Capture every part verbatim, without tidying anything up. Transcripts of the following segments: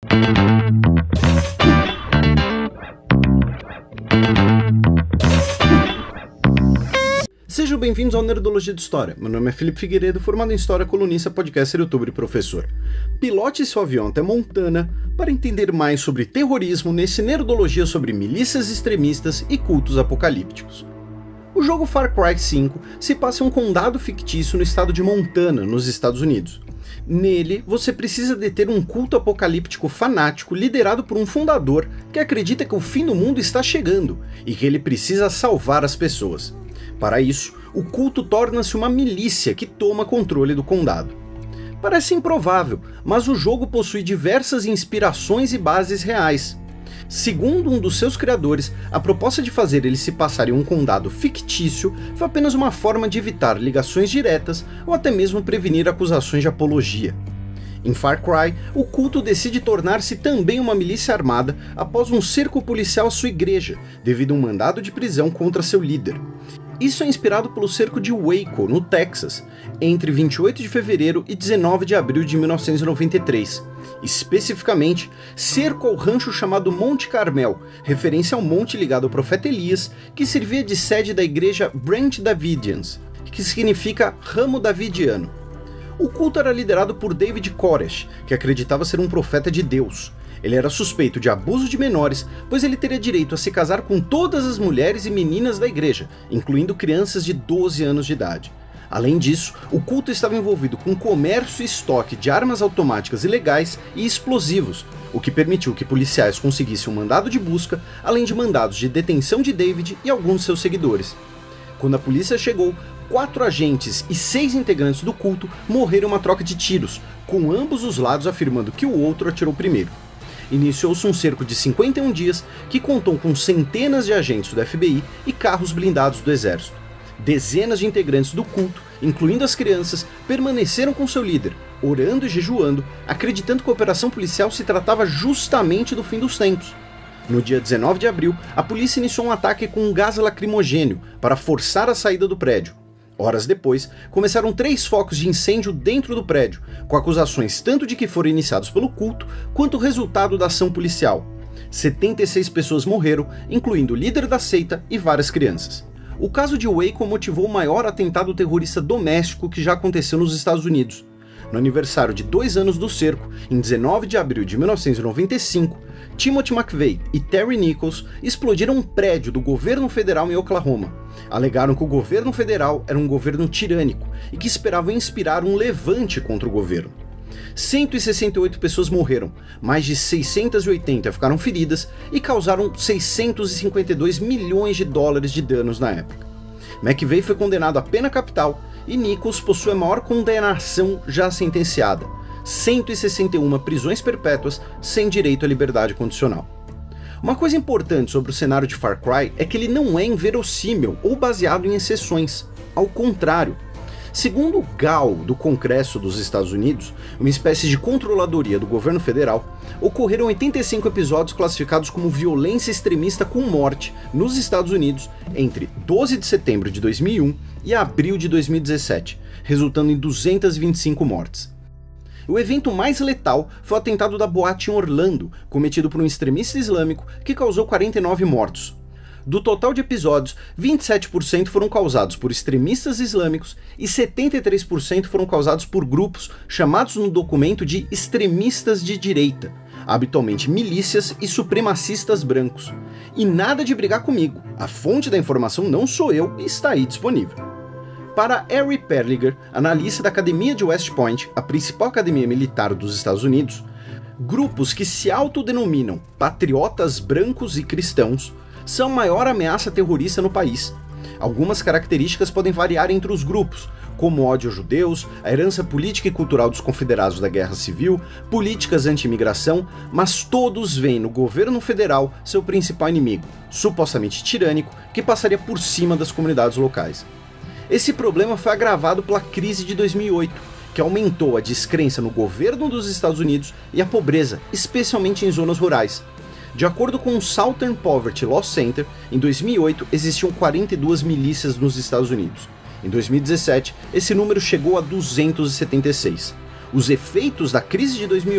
Sejam bem-vindos ao Nerdologia de História. Meu nome é Felipe Figueiredo, formado em História, colunista, podcaster, youtuber e professor. Pilote seu avião até Montana para entender mais sobre terrorismo nesse Nerdologia sobre milícias extremistas e cultos apocalípticos. O jogo Far Cry cinco se passa em um condado fictício no estado de Montana, nos Estados Unidos. Nele, você precisa deter um culto apocalíptico fanático liderado por um fundador que acredita que o fim do mundo está chegando e que ele precisa salvar as pessoas. Para isso, o culto torna-se uma milícia que toma controle do condado. Parece improvável, mas o jogo possui diversas inspirações e bases reais. Segundo um dos seus criadores, a proposta de fazer ele se passar em um condado fictício foi apenas uma forma de evitar ligações diretas ou até mesmo prevenir acusações de apologia. Em Far Cry, o culto decide tornar-se também uma milícia armada após um cerco policial à sua igreja, devido a um mandado de prisão contra seu líder. Isso é inspirado pelo cerco de Waco, no Texas, entre vinte e oito de fevereiro e dezenove de abril de mil novecentos e noventa e três. Especificamente, cerco ao rancho chamado Monte Carmel, referência ao monte ligado ao profeta Elias, que servia de sede da igreja Branch Davidians, que significa ramo davidiano. O culto era liderado por David Koresh, que acreditava ser um profeta de Deus. Ele era suspeito de abuso de menores, pois ele teria direito a se casar com todas as mulheres e meninas da igreja, incluindo crianças de doze anos de idade. Além disso, o culto estava envolvido com comércio e estoque de armas automáticas ilegais e explosivos, o que permitiu que policiais conseguissem um mandado de busca, além de mandados de detenção de David e alguns de seus seguidores. Quando a polícia chegou, quatro agentes e seis integrantes do culto morreram em uma troca de tiros, com ambos os lados afirmando que o outro atirou primeiro. Iniciou-se um cerco de cinquenta e um dias que contou com centenas de agentes do F B I e carros blindados do exército. Dezenas de integrantes do culto, incluindo as crianças, permaneceram com seu líder, orando e jejuando, acreditando que a operação policial se tratava justamente do fim dos tempos. No dia dezenove de abril, a polícia iniciou um ataque com um gás lacrimogênio para forçar a saída do prédio. Horas depois, começaram três focos de incêndio dentro do prédio, com acusações tanto de que foram iniciados pelo culto, quanto o resultado da ação policial. setenta e seis pessoas morreram, incluindo o líder da seita e várias crianças. O caso de Waco motivou o maior atentado terrorista doméstico que já aconteceu nos Estados Unidos. No aniversário de dois anos do cerco, em dezenove de abril de mil novecentos e noventa e cinco, Timothy McVeigh e Terry Nichols explodiram um prédio do governo federal em Oklahoma. Alegaram que o governo federal era um governo tirânico e que esperavam inspirar um levante contra o governo. cento e sessenta e oito pessoas morreram, mais de seiscentas e oitenta ficaram feridas e causaram seiscentos e cinquenta e dois milhões de dólares de danos na época. McVeigh foi condenado à pena capital e Nichols possui a maior condenação já sentenciada, cento e sessenta e uma prisões perpétuas sem direito à liberdade condicional. Uma coisa importante sobre o cenário de Far Cry é que ele não é inverossímil ou baseado em exceções, ao contrário. Segundo o G A O do Congresso dos Estados Unidos, uma espécie de controladoria do governo federal, ocorreram oitenta e cinco episódios classificados como violência extremista com morte nos Estados Unidos entre doze de setembro de dois mil e um e abril de dois mil e dezessete, resultando em duzentas e vinte e cinco mortes. O evento mais letal foi o atentado da boate em Orlando, cometido por um extremista islâmico que causou quarenta e nove mortos. Do total de episódios, vinte e sete por cento foram causados por extremistas islâmicos e setenta e três por cento foram causados por grupos chamados no documento de extremistas de direita, habitualmente milícias e supremacistas brancos. E nada de brigar comigo, a fonte da informação não sou eu e está aí disponível. Para Harry Perliger, analista da Academia de West Point, a principal academia militar dos Estados Unidos, grupos que se autodenominam patriotas brancos e cristãos são a maior ameaça terrorista no país. Algumas características podem variar entre os grupos, como ódio aos judeus, a herança política e cultural dos confederados da Guerra Civil, políticas anti-imigração, mas todos veem no governo federal seu principal inimigo, supostamente tirânico, que passaria por cima das comunidades locais. Esse problema foi agravado pela crise de dois mil e oito, que aumentou a descrença no governo dos Estados Unidos e a pobreza, especialmente em zonas rurais. De acordo com o Southern Poverty Law Center, em dois mil e oito existiam quarenta e duas milícias nos Estados Unidos. Em dois mil e dezessete, esse número chegou a duzentos e setenta e seis. Os efeitos da crise de dois mil e oito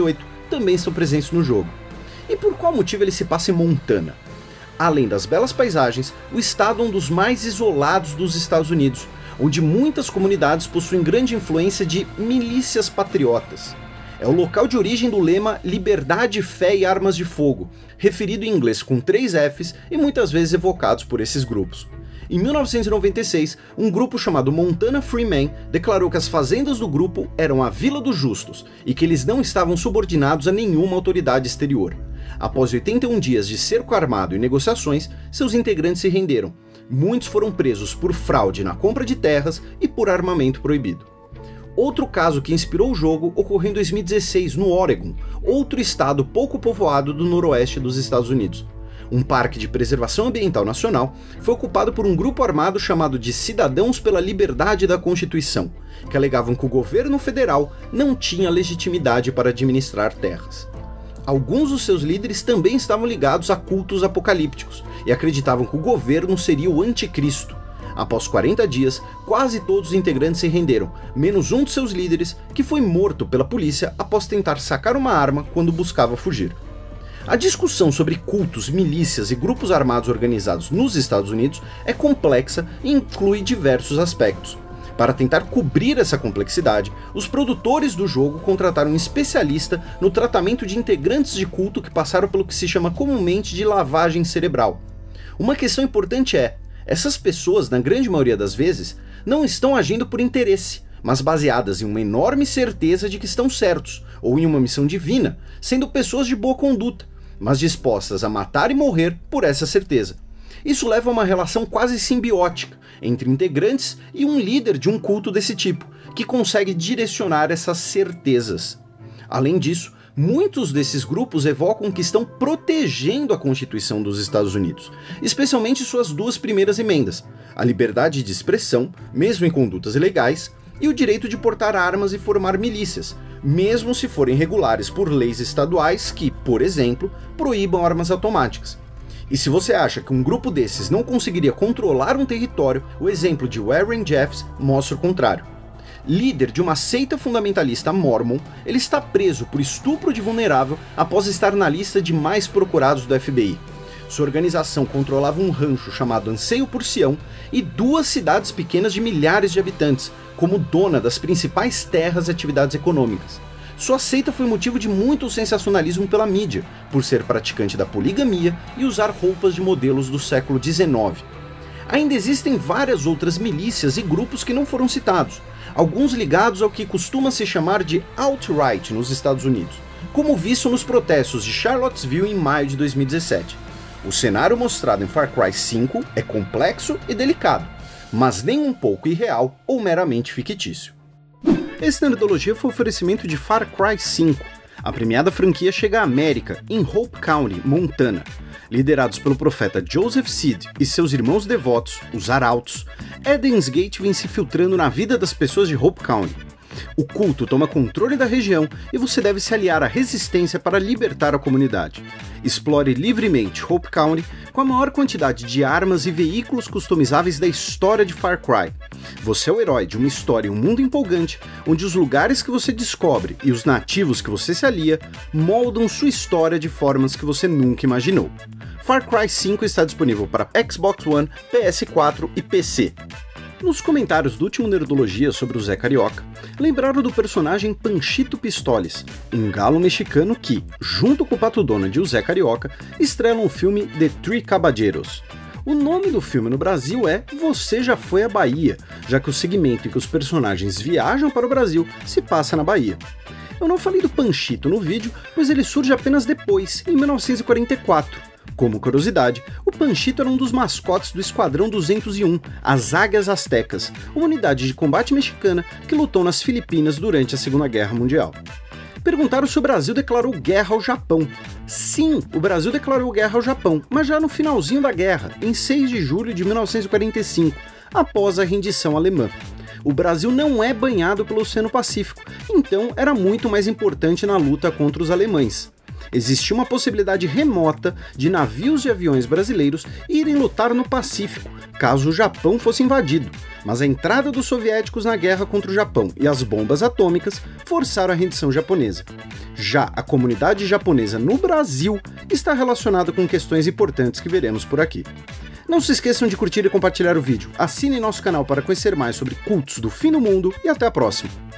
também estão presentes no jogo. E por qual motivo ele se passa em Montana? Além das belas paisagens, o estado é um dos mais isolados dos Estados Unidos, onde muitas comunidades possuem grande influência de milícias patriotas. É o local de origem do lema Liberdade, Fé e Armas de Fogo, referido em inglês com três Fs e muitas vezes evocados por esses grupos. Em mil novecentos e noventa e seis, um grupo chamado Montana Free Men declarou que as fazendas do grupo eram a Vila dos Justos e que eles não estavam subordinados a nenhuma autoridade exterior. Após oitenta e um dias de cerco armado e negociações, seus integrantes se renderam. Muitos foram presos por fraude na compra de terras e por armamento proibido. Outro caso que inspirou o jogo ocorreu em dois mil e dezesseis, no Oregon, outro estado pouco povoado do noroeste dos Estados Unidos. Um parque de preservação ambiental nacional foi ocupado por um grupo armado chamado de Cidadãos pela Liberdade da Constituição, que alegavam que o governo federal não tinha legitimidade para administrar terras. Alguns dos seus líderes também estavam ligados a cultos apocalípticos e acreditavam que o governo seria o anticristo. Após quarenta dias, quase todos os integrantes se renderam, menos um de seus líderes, que foi morto pela polícia após tentar sacar uma arma quando buscava fugir. A discussão sobre cultos, milícias e grupos armados organizados nos Estados Unidos é complexa e inclui diversos aspectos. Para tentar cobrir essa complexidade, os produtores do jogo contrataram um especialista no tratamento de integrantes de culto que passaram pelo que se chama comumente de lavagem cerebral. Uma questão importante é, essas pessoas, na grande maioria das vezes, não estão agindo por interesse, mas baseadas em uma enorme certeza de que estão certos, ou em uma missão divina, sendo pessoas de boa conduta, mas dispostas a matar e morrer por essa certeza. Isso leva a uma relação quase simbiótica entre integrantes e um líder de um culto desse tipo, que consegue direcionar essas certezas. Além disso, muitos desses grupos evocam que estão protegendo a Constituição dos Estados Unidos, especialmente suas duas primeiras emendas, a liberdade de expressão, mesmo em condutas ilegais, e o direito de portar armas e formar milícias, mesmo se forem regulares por leis estaduais que, por exemplo, proíbam armas automáticas. E se você acha que um grupo desses não conseguiria controlar um território, o exemplo de Warren Jeffs mostra o contrário. Líder de uma seita fundamentalista mormon, ele está preso por estupro de vulnerável após estar na lista de mais procurados do F B I. Sua organização controlava um rancho chamado Anseio por Sião e duas cidades pequenas de milhares de habitantes, como dona das principais terras e atividades econômicas. Sua seita foi motivo de muito sensacionalismo pela mídia, por ser praticante da poligamia e usar roupas de modelos do século dezenove. Ainda existem várias outras milícias e grupos que não foram citados, alguns ligados ao que costuma se chamar de alt-right nos Estados Unidos, como visto nos protestos de Charlottesville em maio de dois mil e dezessete. O cenário mostrado em Far Cry cinco é complexo e delicado, mas nem um pouco irreal ou meramente fictício. Esse Nerdologia foi um oferecimento de Far Cry cinco. A premiada franquia chega à América, em Hope County, Montana. Liderados pelo profeta Joseph Seed e seus irmãos devotos, os Arautos, Eden's Gate vem se filtrando na vida das pessoas de Hope County. O culto toma controle da região e você deve se aliar à resistência para libertar a comunidade. Explore livremente Hope County com a maior quantidade de armas e veículos customizáveis da história de Far Cry. Você é o herói de uma história e um mundo empolgante, onde os lugares que você descobre e os nativos que você se alia moldam sua história de formas que você nunca imaginou. Far Cry cinco está disponível para Xbox One, P S quatro e P C. Nos comentários do último Nerdologia sobre o Zé Carioca, lembraram do personagem Panchito Pistoles, um galo mexicano que, junto com o Pato Donald e o Zé Carioca, estrelam o filme The Three Caballeros. O nome do filme no Brasil é Você Já Foi à Bahia, já que o segmento em que os personagens viajam para o Brasil se passa na Bahia. Eu não falei do Panchito no vídeo, pois ele surge apenas depois, em mil novecentos e quarenta e quatro. Como curiosidade, o Panchito era um dos mascotes do Esquadrão duzentos e um, as Águias Aztecas, uma unidade de combate mexicana que lutou nas Filipinas durante a Segunda Guerra Mundial. Perguntaram se o Brasil declarou guerra ao Japão. Sim, o Brasil declarou guerra ao Japão, mas já no finalzinho da guerra, em seis de julho de mil novecentos e quarenta e cinco, após a rendição alemã. O Brasil não é banhado pelo Oceano Pacífico, então era muito mais importante na luta contra os alemães. Existia uma possibilidade remota de navios e aviões brasileiros irem lutar no Pacífico, caso o Japão fosse invadido, mas a entrada dos soviéticos na guerra contra o Japão e as bombas atômicas forçaram a rendição japonesa. Já a comunidade japonesa no Brasil está relacionada com questões importantes que veremos por aqui. Não se esqueçam de curtir e compartilhar o vídeo, assinem nosso canal para conhecer mais sobre cultos do fim do mundo e até a próxima!